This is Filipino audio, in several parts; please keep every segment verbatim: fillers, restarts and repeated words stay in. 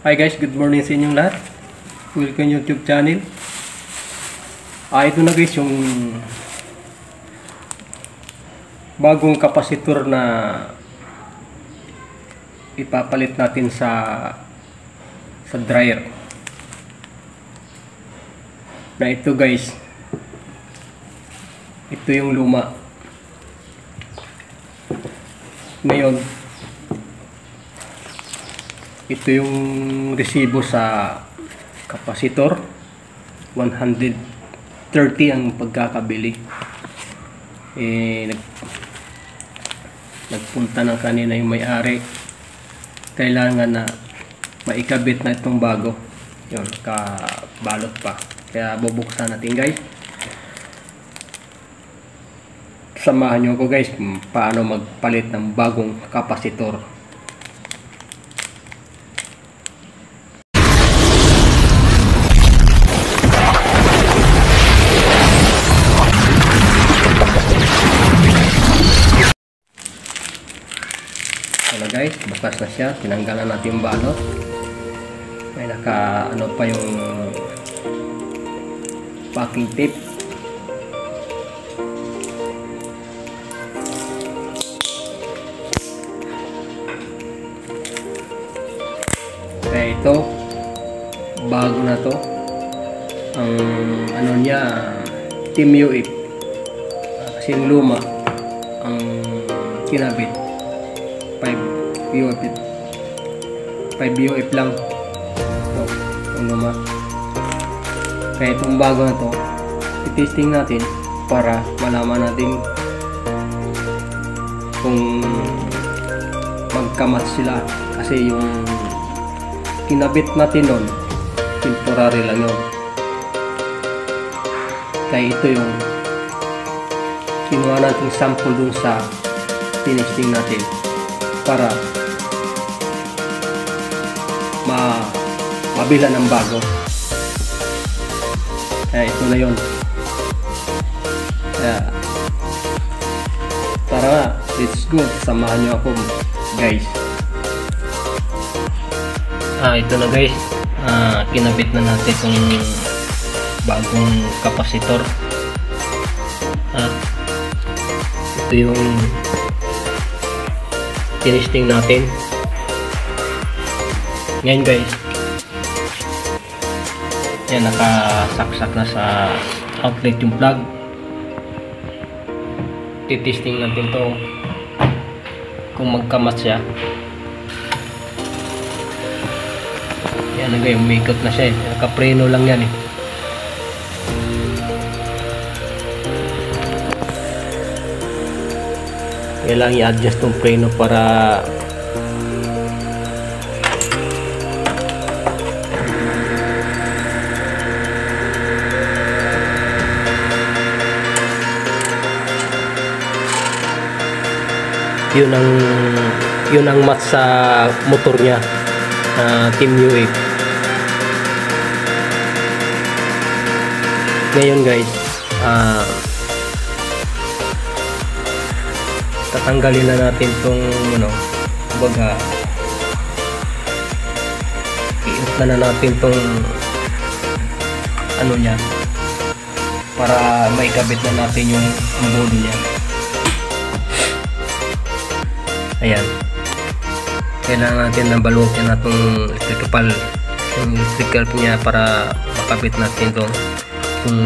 Hi guys, good morning sa inyong lahat. Welcome YouTube channel. Ah, ito na guys yung bagong kapasitor na ipapalit natin sa sa dryer. Na ito guys. Ito yung luma. Ngayon, ito yung resibo sa kapasitor. one hundred thirty ang pagkakabili. Eh, nag, nagpunta ng kanina yung may-ari. Kailangan na maikabit na itong bago. Yun, kabalot pa. Kaya bubuksan natin guys. Samahan nyo ko guys kung paano magpalit ng bagong kapasitor. Ano guys, bukas na siya. Tinanggalan natin yung balot. May naka ano pa yung packing tape. Kaya ito, bago na to. Ang ano niya, Team U F. Kasi yung luma ang kinabit. five U F five U F lang ito, ang luma. Kaya itong bago na to i-testing natin para malaman natin kung magkamatch sila, kasi yung kinabit natin nun temporary lang yun. Kaya ito yung kinuha natin sample dun sa tinesting natin para ma mabila ng bago. Kaya ito na yun. Kaya tara, let's go. Samahan nyo ako guys. Ah, ito na guys. Ah, kinabit na natin itong bagong kapasitor. Ah, ito yung tinesting natin ngayon guys. Yan, nakasaksak na sa outlet yung plug. Titesting natin to kung magkamatch siya. Yan na guys, umikot na siya eh. Nakapreno lang yan eh. Kailangan i-adjust tong preno para yun ang yun ang match sa motor niya, uh, Team U F. Ngayon guys, ah uh, tatanggalin na natin tong ano, baga i-off na, na natin tong ano niya para maikabit na natin yung modo niya. Ayan, kailangan natin na balutin na itong electrical yung electrical niya para makabit natin itong itong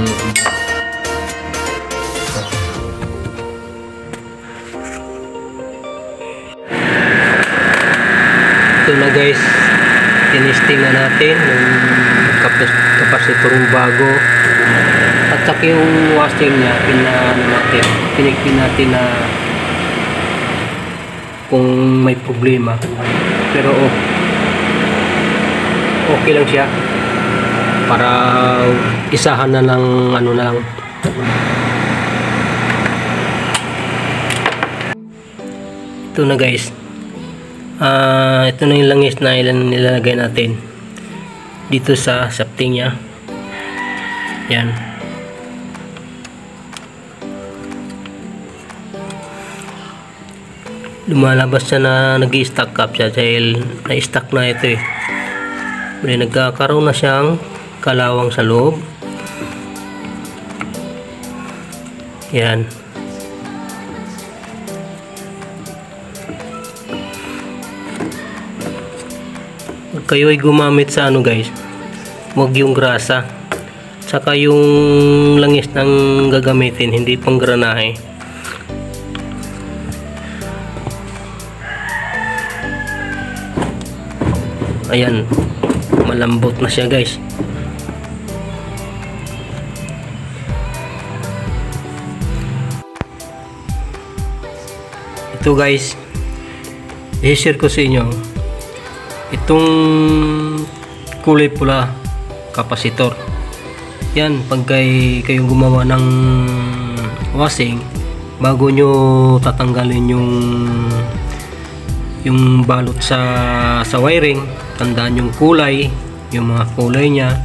ito na guys, tinesting na natin yung kapasitorong bago at saka yung washing nya. Pinano natin, pinigpin natin na kung may problema, pero oh, okay lang siya, para isahan na lang ano na lang. Ito na guys. Uh, ito na yung langis na ilan nilalagay natin dito sa shafting nya. Yan. Lumalabas siya na nag-i-stack up siya dahil na-stack na ito eh. May nagkakaroon na siyang kalawang sa loob. Yan. Pag kayo ay gumamit sa ano guys, huwag yung grasa. Saka yung langis ng gagamitin, hindi pang granahe. Ayan, malambot na siya guys. Ito guys, i-share ko sa inyo itong kulay pula kapasitor. Yan, pag kay, kayong gumawa ng washing, bago nyo tatanggalin yung yung balot sa sa wiring, tandaan yung kulay, yung mga kulay niya,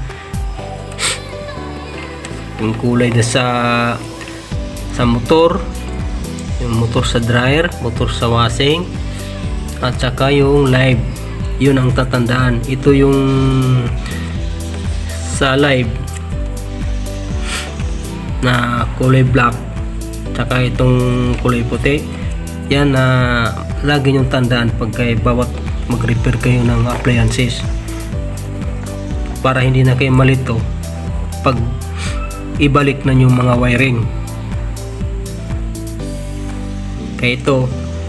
yung kulay na sa sa motor, yung motor sa dryer, motor sa washing, at saka yung live. Yun ang tatandaan. Ito yung sa live na kulay black, saka itong kulay puti. Yan na uh, lagi nyong tandaan pag kay bawat mag-repair kayo ng appliances, para hindi na kayo malito pag ibalik na yung mga wiring. Kaya ito,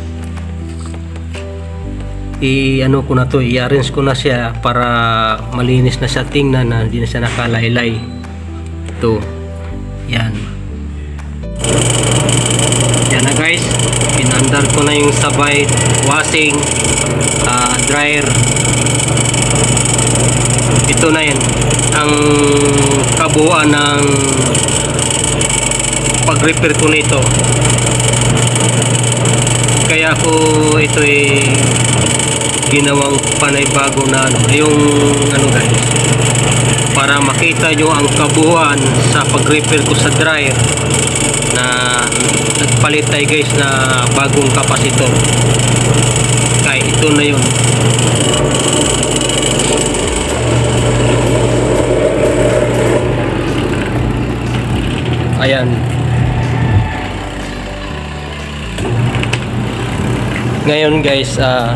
i-ano ko na to, i-arrange ko na siya para malinis na siya tingnan, na hindi na siya nakalaylay. Ito, yan. Yan na guys, pinandar ko na yung sabay washing, uh, dryer. Ito na yan ang kabuuan ng pag-repair ko nito. Kaya ako ito ay ginawang panay bago na ano, yung ano guys, para makita nyo ang kabuuan sa pag-repair ko sa dryer, na nagpalit tayo guys na bagong kapasitor. Kaya ito na yun. Ayan. Ngayon guys, ah uh,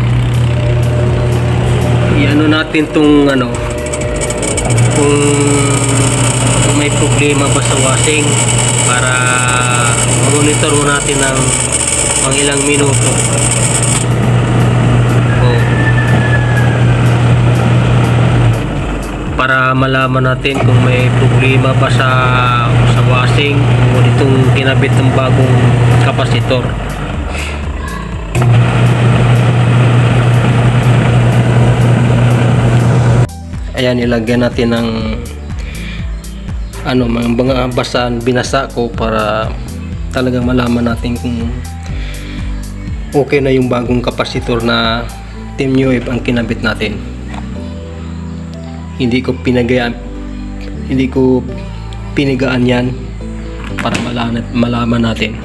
i-ano natin tong ano, kung, kung may problema ba sa washing, para monitor mo natin ng mga ilang minuto. Oh. Para malaman natin kung may problema ba sa sa washing o itong kinabit ng bagong kapasitor. Ayan, ilagyan natin ng ano, mga, mga basahan, binasa ko para talagang malaman natin kung okay na yung bagong kapasitor na Team New Wave ang kinabit natin. Hindi ko pinagayaan, hindi ko pinigaan yan para malaman, malaman natin.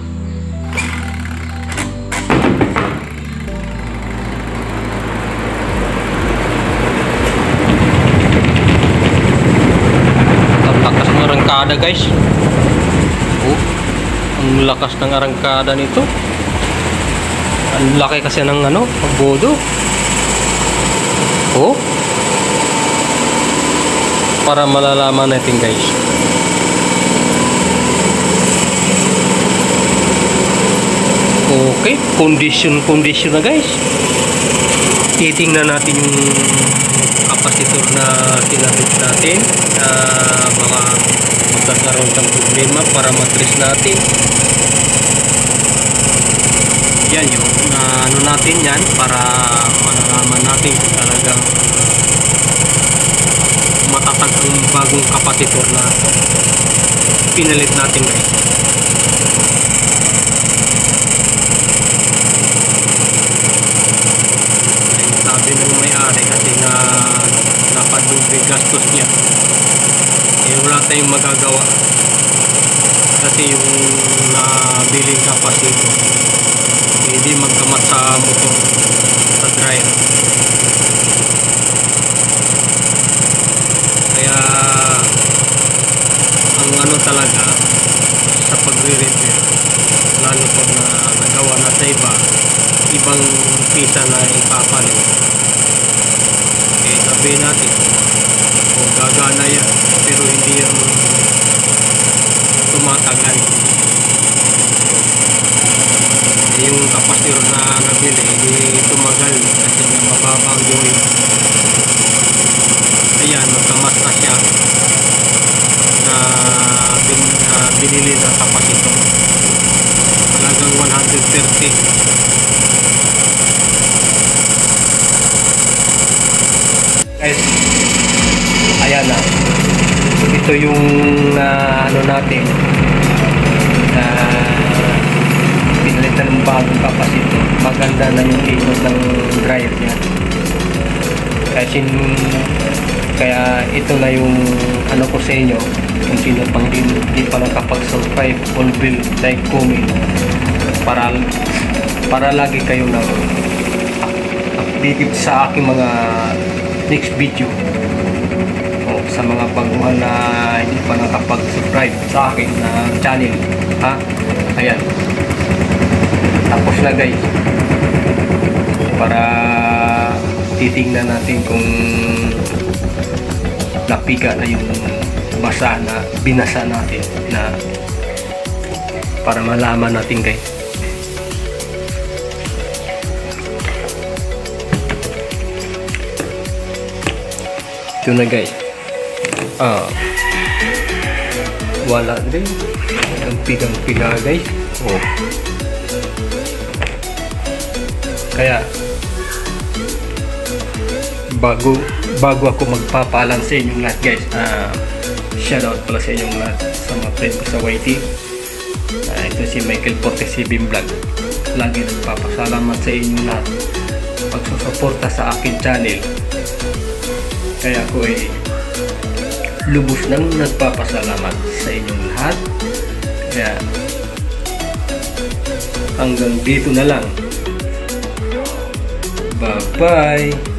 Arangkada guys, oh, ang lakas ng arangkada nito. Ang laki kasi ng ano, pagbodo. Oh, para malalaman natin guys. Okay, condition condition na guys. Titingnan natin yung kapasitor na kinabit natin, na uh, mga magkakaroon ng problema para matris natin. Yan yung na ano natin yan, para malalaman natin kung talagang matatag ang bagong kapasitor na pinalit natin guys. Sabi ng may-ari kasi na napadugay gastos niya, eh wala tayong magagawa kasi yung nabiling kapasitor hindi magkamat sa motor, sa dryer. pang pisa na ipapalit. Okay, sabihin natin kung gagana yan pero hindi yan tumatagal. Yung kapasitor na nabili hindi tumagal kasi mababa ang joy. Ayan, magkamas na siya na, bin, na binili na kapasitor. Talagang one hundred thirty. Guys, ayan na. Ito yung uh, ano natin na uh, pinalitan ng bagong kapasitor. Maganda na yung ikot ng dryer niya. Kasi kaya ito na yung ano ko sa inyo kung sino pang di, di pa nakapag-subscribe on build like comment para para lagi kayo na updated sa aking mga next video o sa mga baguhan na hindi pa nakapag-subscribe sa akin na channel, ha? Ayan, tapos na guys, para titingnan natin kung napiga na yung basa na binasa natin, na para malaman natin guys. Ito na guys, ah, wala din ang pigang piga guys. Oh, kaya bago bago ako magpapaalam sa inyong lahat guys, uh, shoutout pala sa inyong lahat sa mga friend ko sa Y T. Uh, ito si Michael forty-seven Vlog. Lagi nagpapasalamat sa inyong lahat pagsusuporta sa akin channel. Kaya ako ay lubos nang nagpapasalamat sa inyong lahat. Kaya hanggang dito na lang. Bye bye.